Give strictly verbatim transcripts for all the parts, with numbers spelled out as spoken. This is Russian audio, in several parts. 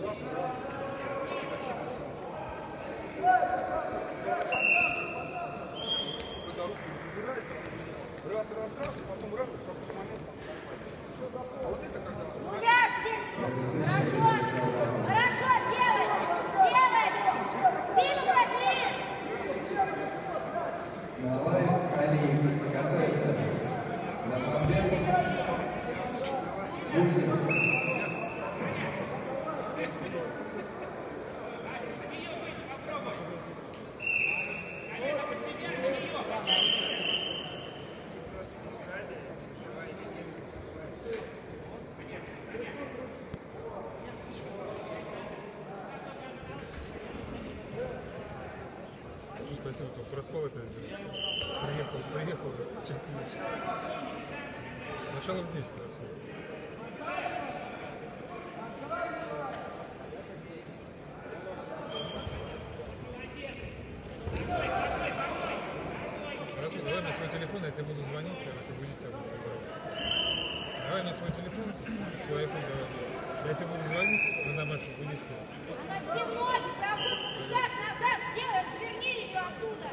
Раз, раз, раз, и потом раз, и просто момент. А вот это как раз. Хорошо, хорошо, делай, делай, двигай, Давай, Али, готовится. За победу. Бусин. Спасибо, тут проспал это, приехал, приехал, чемпиончик. Начало в десять раз. Хорошо, давай мне свой телефон, я тебе буду звонить, короче, будете играть. Давай мне свой телефон, свой айфон давай. Я тебе буду звонить, на домашний будете. шаг назад, сделай, разверни ее оттуда.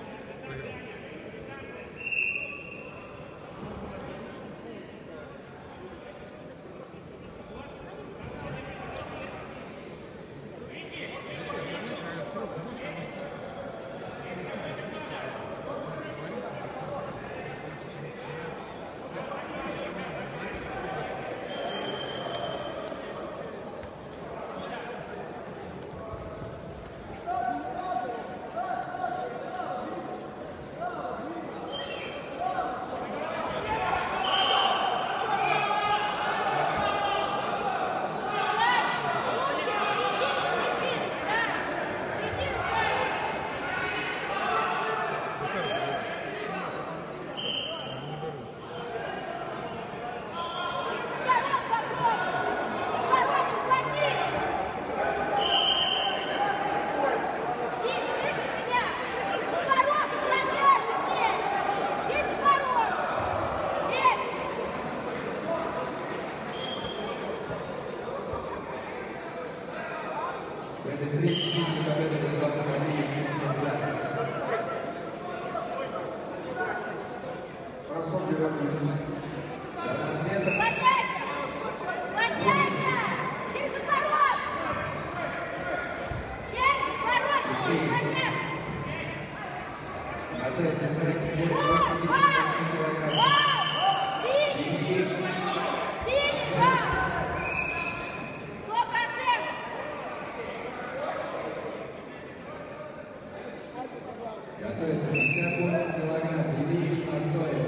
Готовится пятьдесят восемь килограмм, Ильич Антоев.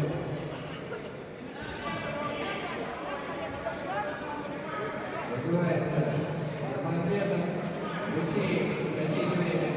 Вызывается за победом Гусеев. Засечь время.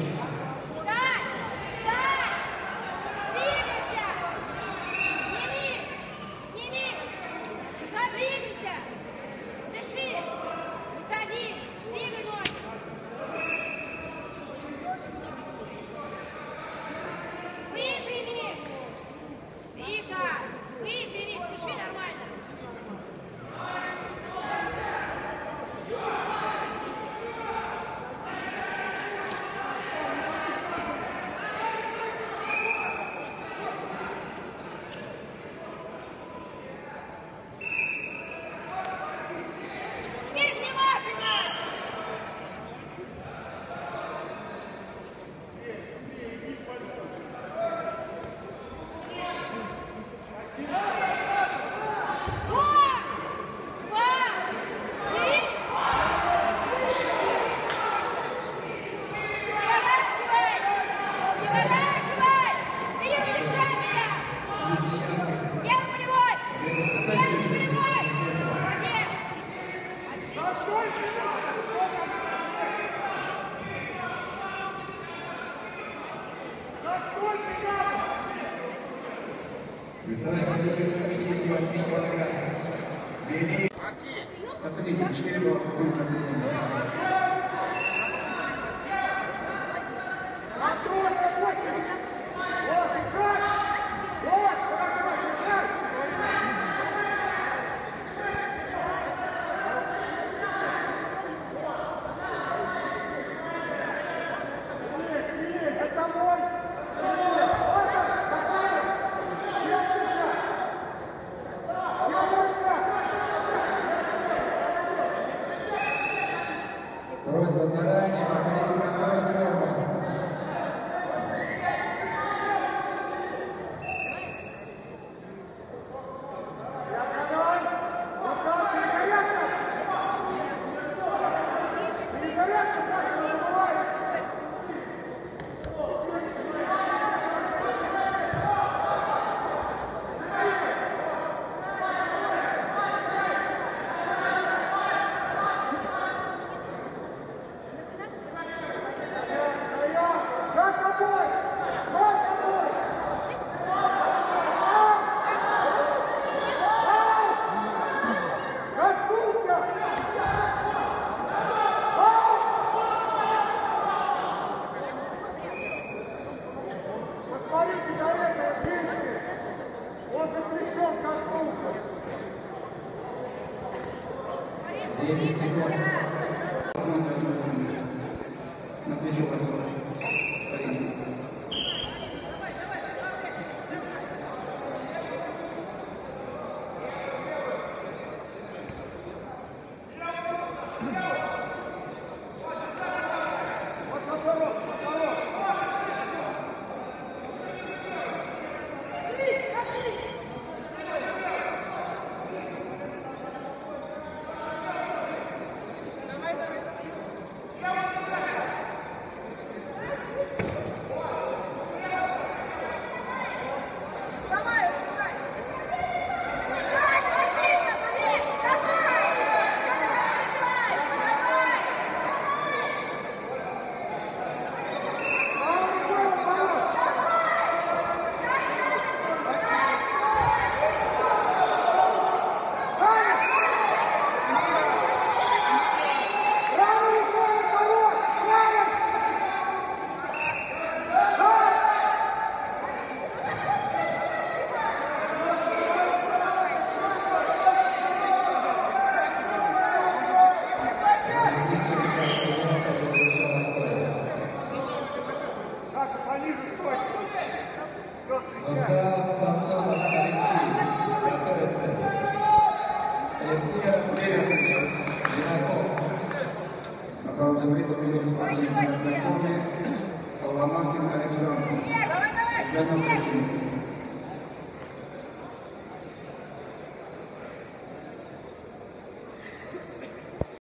Весовая категория пятидесяти восьми килограмм. Великий. Пацаны, четыре года. Просьба заранее проходить контроль формы. десять секунд. На плечо разор. Вацалов Самсонов Алексей готовится. Лефтер Бересович Виноков. Потом Давыдов спортсмен на форме. Ломакин Александр. Занял третье место.